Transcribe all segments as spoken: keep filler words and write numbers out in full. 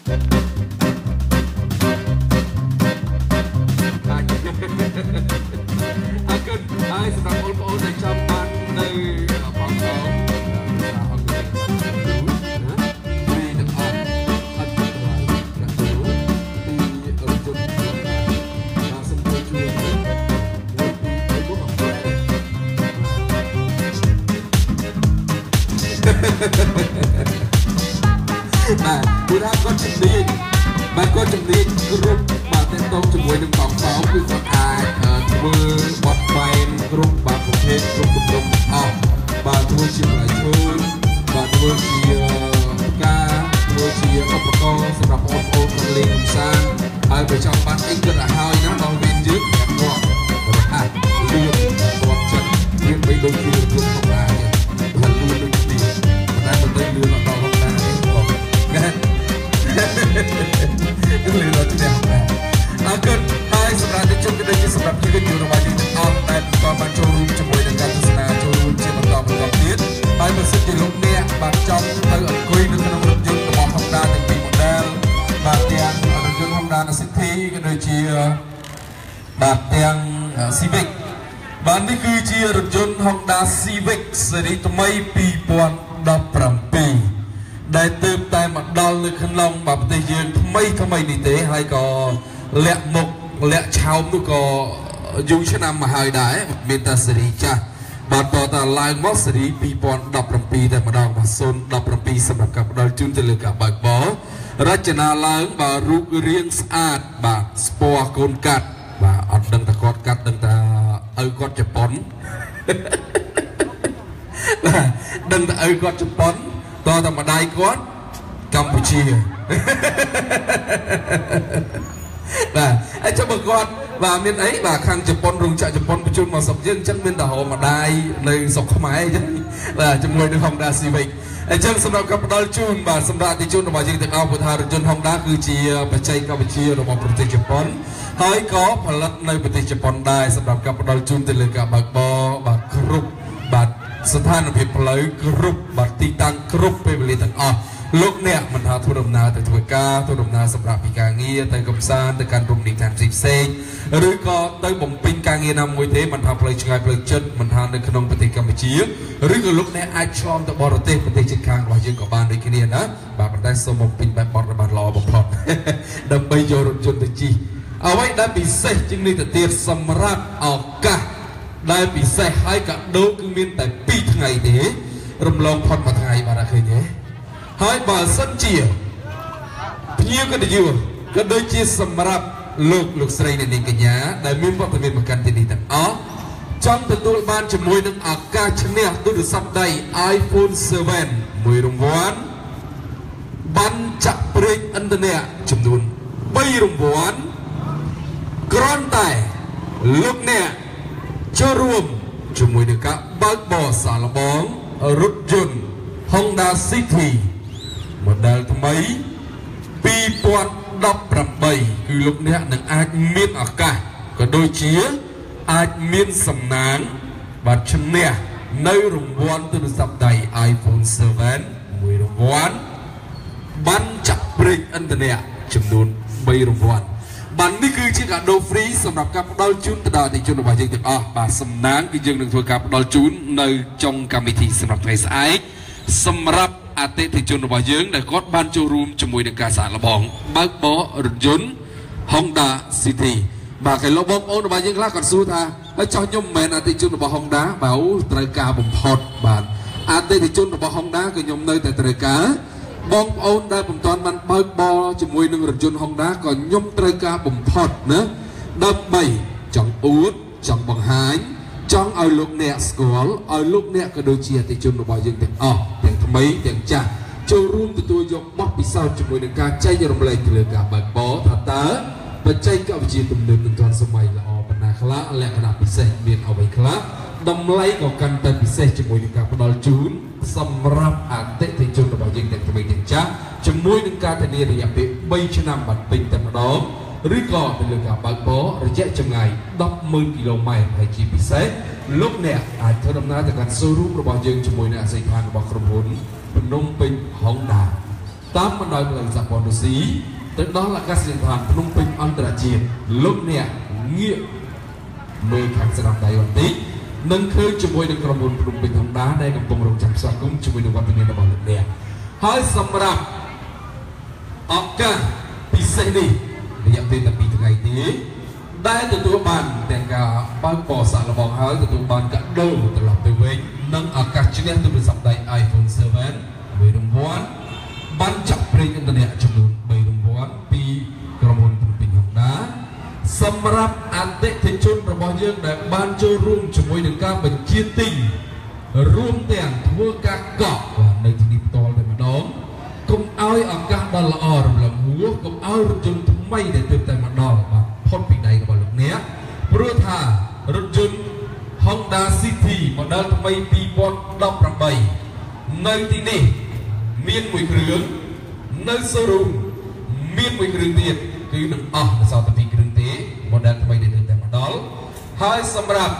ហើយសម្រាប់បងប្អូនដែលចាំបាននៅបងប្អូនអរគុណពីទាំងអស់អត់ទៅដល់ណាទៅពីរជុំដល់សំជួយជួយពីបុកអត់បាទពីថាគាត់ជំនាញបាទគាត់ជំនាញគ្រប់បាទតេតងជាមួយនឹងបងប្អូនគឺគាត់អាចធ្វើបត់បែនគ្រប់បាទប្រភេទគ្រប់ទម្រង់អស់បាទធ្វើជាផ្លែឈើបាទធ្វើជាផ្កាធ្វើជាឧបករណ៍សម្រាប់បងប្អូនក្នុងលេងកម្សាន្តហើយបើចង់បានអីគិតឲ្យហើយណាដល់វិញយើងគាត់រហ័សលឿនគាត់ចិត្តរៀនបីដូចជារឿងធម្មតាចឹងហើយលឿនដូចនេះតែមិនទៅលឿនដល់ធម្មតាទេបងណាគឺលឿនដល់ទេអរគុណហើយសម្រាប់ជុំក៏ដូចជាសម្រាប់ជីវិតយុវជនរបស់យើងទាំងអស់តែបន្តបានចូលរួមជាមួយនឹងការទស្សនាចូលរួមជាបន្តបន្តទៀតហើយបើសិនជាលោកអ្នកបានចង់ទៅអង្គុយនៅក្នុងរថយន្តរបស់ Honda ទាំងពីរ model បាទទាំងរថយន្ត Honda City ក៏ដូចជាបាទទាំង Civic បាទនេះគឺជារថយន្ត Honda Civic ស៊េរីថ្មីពីរពាន់ដប់ប្រាំពីរដែលទើបតែមកដល់នៅក្នុងប្រទេសយើងថ្មីថ្មីនេះទេហើយក៏លាក់មុខលាក់ឆោមនោះក៏យូរឆ្នាំមកហើយដែរមានតែស៊េរីចាស់បាទតតឡើងមកស៊េរីពីរពាន់ដប់ប្រាំពីរតែម្ដងបាទសូនដប់ប្រាំពីរសម្រាប់ការផ្ដល់ជូនទៅលើការបើកបររចនាឡើងបាទរូបរាងស្អាតបាទស្ពណ៌កូនកាត់បាទអត់ដឹងតែគាត់កាត់ដឹងតែឪគាត់ជប៉ុនបាទដឹងតែឪគាត់ជប៉ុនតតែម្ដាយគាត់កម្ពុជាបាទអញ្ចឹងបើគាត់បាទមានអីបាទខាងជប៉ុនរោងចក្រជប៉ុនបញ្ជូនមកស្រុកយើងអញ្ចឹងមានតែហៅម្ដាយនៅស្រុកខ្មែរអញ្ចឹងបាទជាមួយនឹង Honda Civic អញ្ចឹងសម្រាប់ការផ្ដល់ជូនបាទសម្រាប់អតិថិជនរបស់យើងទាំងអស់ព្រោះថារថយន្ត Honda គឺជាបច្ចេកវិទ្យារបស់ប្រទេសជប៉ុនហើយក៏ផលិតនៅប្រទេសជប៉ុនដែរសម្រាប់ការផ្ដល់ជូនទៅលើការបើកបរបាទគ្រប់បាទស្ថានភាពផ្លូវគ្រប់បាទទីតាំងគ្រប់ពេលវេលាទាំងអស់លោកអ្នកមិនថាធ្វើដំណើរទៅធ្វើការធ្វើដំណើរសម្រាប់ពីការងារទៅកំសាន្តទៅកាន់រមណីយដ្ឋានផ្សេងៗឬក៏ទៅបំពេញការងារណាមួយទេមិនថាផ្លូវឆ្ងាយផ្លូវជិតមិនថានៅក្នុងប្រទេសកម្ពុជាឬក៏លោកអ្នកអាចឆ្លងទៅបរទេសប្រទេសជិតខាងរបស់យើងក៏បានដូចគ្នាណាបាទប៉ុន្តែសូមបំពេញបែបបទរបស់ល្អបំផុតដើម្បីយករថយន្តទៅជិះអ្វីដែលពិសេសជាងនេះទៅទៀតសម្រាប់ឱកាសដែលពិសេសហើយកាដូគឺមានតែពីរថ្ងៃទេរំលងផុតមួយថ្ងៃបាទឃើញទេហើយបើសិនជាភ្ញៀវកិត្តិយសក៏ដូចជាសម្រាប់លោកលោកស្រីអ្នកនាងកញ្ញាដែលមានវត្តមានមកកាន់ទីនេះទាំងអស់ចង់ទទួលបានជាមួយនឹងឱកាសឈ្នះទូរស័ព្ទដៃ iPhone សេវន មួយរង្វាន់បានចាក់ប្រេងឥន្ធនៈចំនួនបីរង្វាន់គ្រាន់តែលោកអ្នកចូលរួមជាមួយនឹងការបើកបរសាកល្បងរថយន្ត Honda City model ថ្មីពីរពាន់ដប់ប្រាំបីគឺលោកអ្នកនឹងអាចមានឱកាសក៏ដូចជាអាចមានសំណាងបាទឈ្នះនៅរង្វាន់ទូរស័ព្ទដៃ iPhone សេវន មួយរង្វាន់បានចាក់ប្រេងឥន្ធនៈចំនួនបីរង្វាន់បាទនេះគឺជាកាដូ free សម្រាប់ការផ្ដល់ជូនទៅដល់អតិថិជនរបស់យើងទាំងអស់បាទសំណាងគឺយើងនឹងធ្វើការផ្ដល់ជូននៅចុងកម្មវិធីសម្រាប់ថ្ងៃស្អែកសម្រាប់អតិថិជនរបស់យើងដែលគាត់បានចូលរួមជាមួយនឹងការសាកល្បងបើកបររថយន្ត Honda City បាទគេលោកបងប្អូនរបស់យើងខ្លះគាត់សួរថាហើយចោះខ្ញុំមិនមែនអតិថិជនរបស់ Honda បើត្រូវការបំផុតបាទអតិថិជនរបស់ Honda គឺខ្ញុំនៅតែត្រូវការបងប្អូនដែលមិនទាន់បានបើកបរជាមួយនឹងរថយន្ត Honda ក៏ខ្ញុំត្រូវការបំផុតណាដើម្បីចង់អួតចង់បង្ហាញចង់ឲ្យលោកអ្នកស្គាល់ឲ្យលោកអ្នកក៏ដូចជាអតិថិជនរបស់យើងទាំងអស់ទាំងថ្មីទាំងចាស់ចូលរួមទទួលយកបទពិសោធន៍ជាមួយនឹងការចែករំលែកទៅលើការបើកបរថាតើបច្ចេកវិទ្យាទំនើបនឹងទាន់សម័យល្អប៉ុណ្ណាខ្លះលក្ខណៈពិសេសមានអ្វីខ្លះតម្លៃក៏កាន់តែពិសេសជាមួយនឹងការផ្ដល់ជូនសម្រាប់អតិថិជនរបស់យើងទាំងថ្មីទាំងចាស់ជាមួយនឹងការធានារយៈពេលបីឆ្នាំបាត់ពេញតែម្ដងឬក៏ទៅលើការបើកបររយៈចម្ងាយដប់ម៉ឺនគីឡូម៉ែត្រហើយជាពិសេសលោកអ្នកអាចធ្វើដំណើរទៅកាន់ showroom របស់យើងជាមួយនឹងអាសយដ្ឋានរបស់ក្រុមហ៊ុនភ្នំពេញ Honda តាមបណ្ដោយផ្លូវសហព័ន្ធរុស្ស៊ីទៅដល់អាកាសយានដ្ឋានភ្នំពេញអន្តរជាតិលោកអ្នកងាកមើលខាងស្ដាំដៃបន្តិចនឹងឃើញជាមួយនឹងក្រុមហ៊ុនភ្នំពេញហុងដាដែលកំពុងរងចាំស្វាគមន៍ជាមួយនឹងវត្តមានរបស់លោកអ្នកហើយសម្រាប់ឱកាសពិសេសនេះរយៈពេលតែពីរថ្ងៃទេដែលទទួលបានទាំងការបើកបរសាកល្បងហើយទទួលបានកាដូត្រឡប់ទៅវិញនិងឱកាសឈ្នះទូរស័ព្ទដៃ iPhone សេវន មួយរង្វាន់បានចាក់ប្រេងឥន្ធនៈចំនួនបីរង្វាន់ពីក្រុមហ៊ុនភ្នំពេញហុងដាសម្រាប់អតិថិជនរបស់យើងដែលបានចូលរួមជាមួយនឹងការបញ្ជាទិញរួមទាំងធ្វើការកក់នៅទីនេះផ្ទាល់តែម្ដងកុំឲ្យឱកាសដ៏ល្អរំលឹកហួរកុំឲ្យរថយន្តថ្មីដែលទើបតែមកដល់បាទផុតពីដៃរបស់លោកអ្នកព្រោះថារថយន្ត Honda City model ថ្មីពីរពាន់ដប់ប្រាំបីនៅទីនេះមានមួយគ្រឿងនៅ showroom មានមួយគ្រឿងទៀតគឺនឹងអស់ដល់សល់តែពីរគ្រឿងទេ model ថ្មីដែលទើបតែមកដល់ហើយសម្រាប់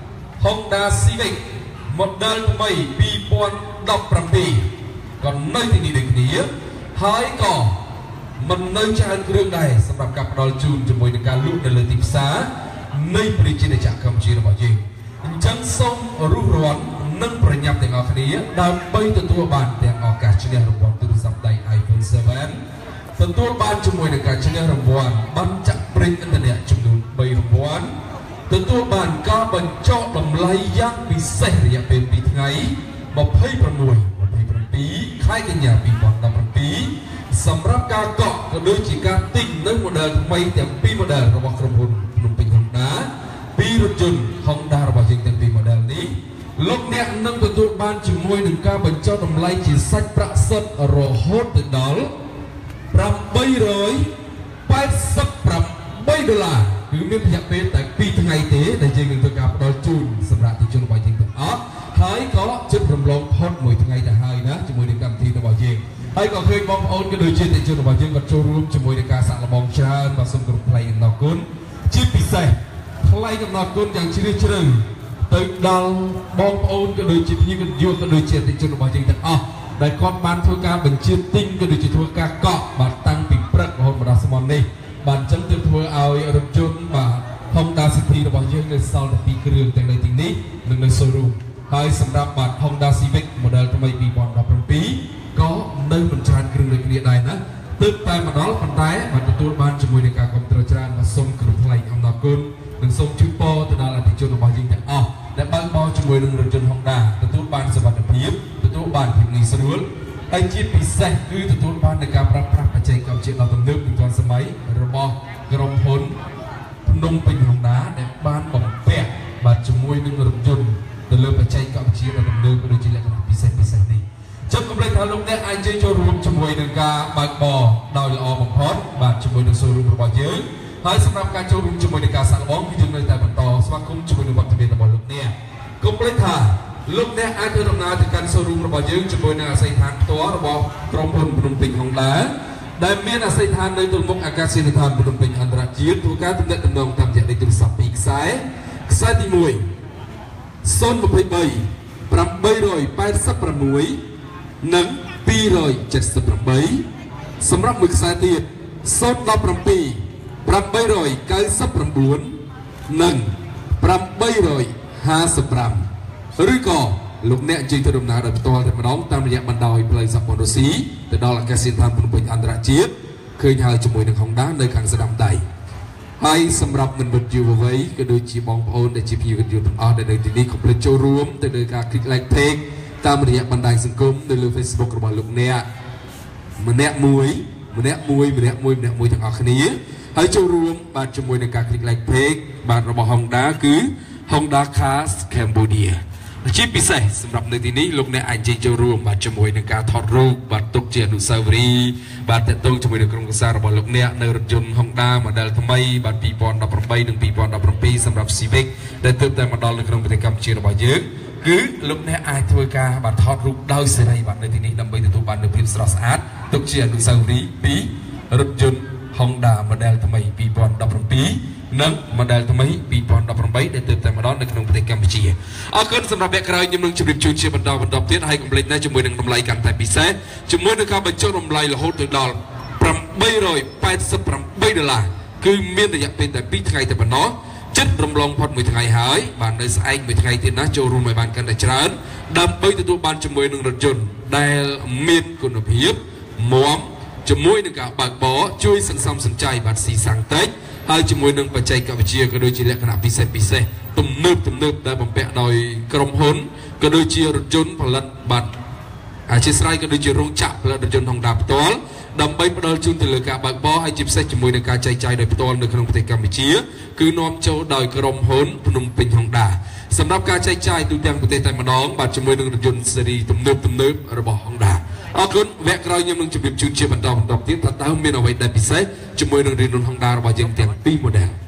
Honda Civic model ថ្មីពីរពាន់ដប់ប្រាំពីរក៏នៅទីនេះដូចគ្នាហើយក៏មិននៅច្រើនគ្រឿងដែរសម្រាប់ការផ្ដល់ជូនជាមួយនឹងការលក់នៅលើទីផ្សារនៃប្រជាជាតិកម្ពុជារបស់យើងអញ្ចឹងសូមរុះរាន់និងប្រញាប់ទាំងអស់គ្នាដើម្បីទទួលបានទាំងឱកាសឈ្នះរង្វាន់ទូរស័ព្ទដៃ iPhone សេវន ទទួលបានជាមួយនឹងការឈ្នះរង្វាន់បានចាក់ប្រេងឥន្ធនៈចំនួនបីរង្វាន់ទទួលបានការបញ្ចុះតម្លៃយ៉ាងពិសេសរយៈពេលពីរថ្ងៃម្ភៃប្រាំមួយ ម្ភៃប្រាំពីរ ខែកញ្ញាពីរពាន់ដប់ប្រាំពីរសម្រាប់ការកក់ក៏ដូចជាការទិញនៅ model ថ្មីទាំងពីរ model របស់ក្រុមហ៊ុនភ្នំពេញហុងដាពីរថយន្ត Honda របស់យើងទាំងពីរ model នេះលោកអ្នកនឹងទទួលបានជាមួយនឹងការបញ្ចុះតម្លៃជាសាច់ប្រាក់សុទ្ធរហូតទៅដល់ប្រាំបីរយប៉ែតសិបប្រាំបីដុល្លារគឺមានរយៈពេលតែពីរថ្ងៃទេដែលយើងនឹងធ្វើការផ្ដល់ជូនសម្រាប់ទីជនរបស់យើងទាំងអស់ហើយក៏ជិតរំលងផុតមួយថ្ងៃទៅហើយណាជាមួយនឹងកម្មវិធីរបស់យើងហើយក៏ឃើញបងប្អូនក៏ដូចជាទីជនរបស់យើងក៏ចូលរួមជាមួយនឹងការសាក់លបងច្រើនបាទសូមគោរពថ្លែងអំណរគុណជាពិសេសថ្លែងអំណរគុណយ៉ាងជ្រាលជ្រៅទៅដល់បងប្អូនក៏ដូចជាភ្ញៀវកិត្តិយសក៏ដូចជាទីជនរបស់យើងទាំងអស់ដែលគាត់បានធ្វើការបញ្ជាទិញក៏ដូចជាធ្វើការកក់បាទតាំងពីព្រឹករហូតមកដល់ស្មននេះបាទអញ្ចឹងទើបធ្វើឲ្យរថយន្តបាទ Honda City របស់យើងនៅសល់តែពីរគ្រឿងទាំងនៅទីនេះនិងនៅ showroom ហើយសម្រាប់បាទ Honda Civic model ថ្មីពីរពាន់ដប់ប្រាំពីរក៏នៅមិនច្រើនគ្រឿងដូចគ្នាដែរណាទើបតែមកដល់ប៉ុន្តែបាទទទួលបានជាមួយនឹងការគ្រប់គ្រងច្រើនបាទសូមគោរពថ្លែងអំណរគុណនិងសូមជូនពរទៅដល់អតិថិជនរបស់យើងទាំងអស់ដែលបើកបរជាមួយនឹងរថយន្ត Honda ទទួលបានសុវត្ថិភាពទទួលបានភាពងាយស្រួលហើយជាពិសេសគឺទទួលបាននៃការប្រើប្រាស់បច្ចេកវិទ្យាដ៏ទំនើបនិងទាន់សម័យរបស់ក្រុមហ៊ុនភ្នំពេញហុងដាដែលបានបំពាក់បាទជាមួយនឹងរថយន្តទៅលើបច្ចេកវិទ្យាដ៏ទំនើបដូចជាលក្ខណៈពិសេសពិសេសនេះចុះកុំភ្លេចថាលោកអ្នកអាចចូលរួមជាមួយនឹងការបើកបរដោយល្អបំផុតបាទជាមួយនឹង showroom របស់យើងហើយសម្រាប់ការចូលរួមជាមួយនឹងការសាក់លបងគឺយើងនៅតែបន្តស្វាគមន៍ជាមួយនឹងវត្តមានរបស់លោកអ្នកកុំភ្លេចថាលោកអ្នកអាចធ្វើដំណើរទៅកាន់ showroom របស់យើងជាមួយនឹងអាសយដ្ឋានផ្ទាល់របស់ក្រុមហ៊ុនភ្នំពេញហុងដាដែលមានអាសយដ្ឋាននៅទល់មុខអាកាសយានដ្ឋានភ្នំពេញអន្តរជាតិធ្វើការទំនាក់ទំនងតាមរយៈលេខទូរស័ព្ទពីរខ្សែខ្សែទីមួយ ศูนย์ ยี่สิบสาม แปด แปด หก និង ពីររយเจ็ดสิบแปด សម្រាប់មួយខ្សែទៀត ศูนย์ หนึ่ง เจ็ด แปด เก้า เก้า និង แปด ห้า ห้า ឬក៏លោកអ្នកជិះទៅដំណើរដោយផ្ទាល់តែម្ដងតាមរយៈបណ្ដោយផ្លូវសហព័ន្ធរុស្ស៊ីទៅដល់អាកាសយានដ្ឋានភ្នំពេញអន្តរជាតិឃើញហើយជាមួយនឹង Honda នៅខាងស្ដាំដៃហើយសម្រាប់មិនវិទ្យុវវ័យក៏ដូចជាបងប្អូនដែលជាភ្ញៀវកិត្តិយសទាំងអស់ដែលនៅទីនេះកុំភ្លេចចូលរួមទៅលើការ click like page តាមរយៈបណ្ដាញសង្គមនៅលើ Facebook របស់លោកអ្នកម្នាក់មួយម្នាក់មួយម្នាក់មួយម្នាក់មួយទាំងអស់គ្នាហើយចូលរួមបាទជាមួយនឹងការ click like page បាទរបស់ Honda គឺ Honda Cars Cambodia ជាពិសេសសម្រាប់នៅទីនេះលោកអ្នកអាចចូលរួមបាទជាមួយនឹងការថតរូបបាទទុកជាអនុស្សាវរីយ៍បាទតេតងជាមួយនឹងក្រុមគ្រួសាររបស់លោកអ្នកនៅរថយន្ត Honda model ថ្មីបាទពីរពាន់ដប់ប្រាំបីនិងពីរពាន់ដប់ប្រាំពីរសម្រាប់ Civic ដែលទើបតែមកដល់នៅក្នុងប្រទេសកម្ពុជារបស់យើងគឺលោកអ្នកអាចធ្វើការបាទថតរូបដោយសេរីបាទនៅទីនេះដើម្បីទទួលបាននូវភាពស្រស់ស្អាតទុកជាអនុស្សាវរីយ៍ពីរថយន្ត Honda model ថ្មី ពីរពាន់ដប់ប្រាំពីរ និង model ថ្មី ពីរពាន់ដប់ប្រាំបី ដែលទើបតែម្ដងនៅក្នុងប្រទេសកម្ពុជាអរគុណសម្រាប់វគ្គក្រោយខ្ញុំនឹងជម្រាបជូនជាបន្តបន្តទៀតហើយកុំភ្លេចណាជាមួយនឹងតម្លៃកាន់តែពិសេសជាមួយនឹងការបញ្ចុះតម្លៃរហូតទៅដល់ ប្រាំបីរយប៉ែតសិបប្រាំបី ដុល្លារ គឺមានរយៈពេលតែពីរថ្ងៃតែប៉ុណ្ណោះចិត្តរំលងផុតមួយថ្ងៃហើយបាននៅស្អែកមួយថ្ងៃទៀតណាចូលរួមឲ្យបានកាន់តែច្រើនដើម្បីទទួលបានជាមួយនឹងរថយន្តដែលមានគុណភាពមាំជាមួយនឹងការបើកបរជួយសន្សំសំចៃបានស៊ីសាំងតិចហើយជាមួយនឹងបច្ចេកវិទ្យាក៏ដូចជាលក្ខណៈពិសេសពិសេសទំនើបទំនើបដែលបំពាក់ដោយក្រុមហ៊ុនក៏ដូចជារថយន្តផលិតបានអធិស្ឋានក៏ដូចជារោងចក្រផលិតរថយន្ត Honda ផ្ទាល់ដើម្បីផ្ដល់ជូនទៅលើការបើកបរហើយជាពិសេសជាមួយនឹងការចែកចាយដោយផ្ទាល់នៅក្នុងប្រទេសកម្ពុជាគឺនាំចូលដោយក្រុមហ៊ុនភ្នំពេញ Honda សម្រាប់ការចែកចាយទូទាំងប្រទេសតែម្ដងបាទជាមួយនឹងរថយន្តស៊េរីទំនើបទំនើបរបស់ Honda អរគុណវគ្គក្រោយខ្ញុំនឹងជម្រាបជូនជាបន្តបន្តទៀតថាតើមានអ្វីដែលពិសេសជាមួយនឹងរថយន្ត Honda របស់យើងទាំងពីរ model